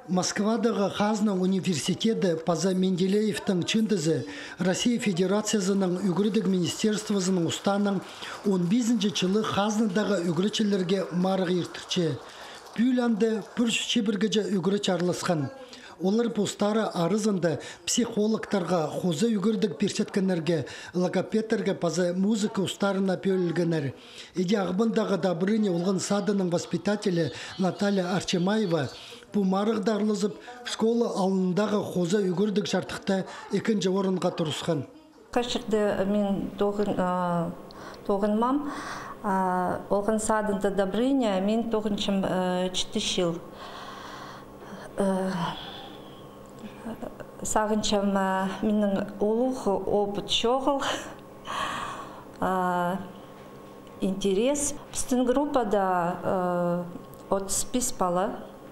Москвадағы Хазна университеті Паза Менделеевтің чындызы Россия Федерациясының үгірдік министерствосының ұстаның 15 жылы Хазнадағы үгірчілерге марық ертікче. Бүйланды бүрші біргіже үгірі чарлысқан. Олар постары арызында психологтарға, хозы үгірдік персеткенерге, логопедтерге паза музыка ұстарына пөлілгенер. Иде ағбындағы Добрыня олғын садының воспитателі Наталья Арчимаева бұл марық дарлызып, школа алындағы хозы үгірдік жартықта екінші орынға тұрысқан. Қашырды мен тоғынмам. Олғын садында Добрыня мен тоғыншым 4 жыл. Сағыншам менің олуғы опыт жоғыл, интерес. Біздің группада 35 бала.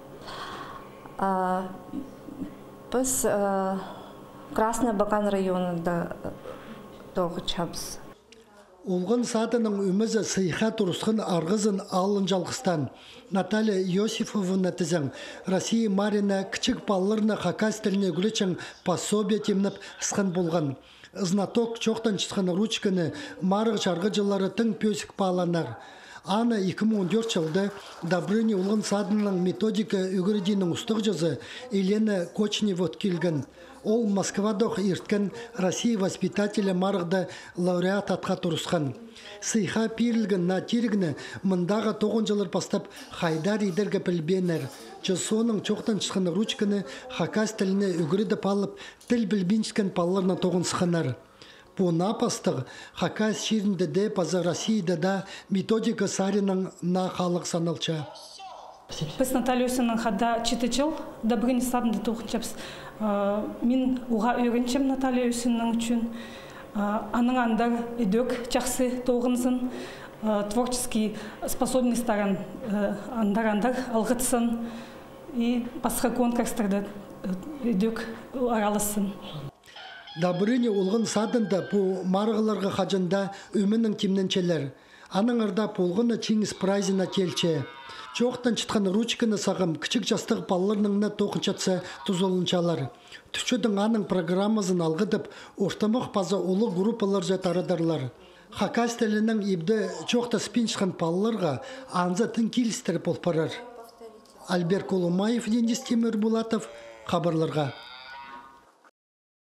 Біз Красный Бакан районында тоғычабыз. Олғын садының өмізі сыйха тұрысқын арғызын алын жалғыстан. Наталья Иосифовна тізің Россия Марина кічік балларына хакас тіліне күлечің пособия темніп сықын болған. Знаток чоқтан чытқан ручканы марық жарғы жылары тың пөсік баланар. Ана 2014 жылды Добрыня олғын садының методика үгірдінің ұстық жазы Елена Кочневот келген. Ол Москвадық ерткен Россия воспитателі марғда лауреат атқа тұрысқан. Сыйха пирілген натиргіні мұндағы 9 жылыр бастап хайдар идерге білбенер. Соның чоқтан шыққан ручканы хакас тіліне үгірді палып, тіл білбіншкен палларына тоғын сықанар. По напастық хакас шерінде де паза Россияда да методика сарының на халық саналча. Біз Натальясының хада 4 жыл Добрыня садында тоғынчапыз. Мен уға үйренчем Натальясының үшін. Аның андар өдөк жақсы тоғынсын, творческий способностьтарын андар алғытсын и басқа конкурстарда өдөк аралысын. Добрыня олғын садында по марғыларға қажында өмінің темненчелер. Аның арда полғыны Чингис прайзына келче. Чоқтан чытқан ручканы сағым кічік жастық балларыныңна тоқынчатса тұзолынчалар. Түшідің аның программасын алғыдып, ортамық паза олы группалар жатарадарлар. Хакас тілінің ебді чоқта спин шыққан балларға анза тың келістіріп олпарар. Альбер Колумаев, Денис Темірбулатов, хабарларға.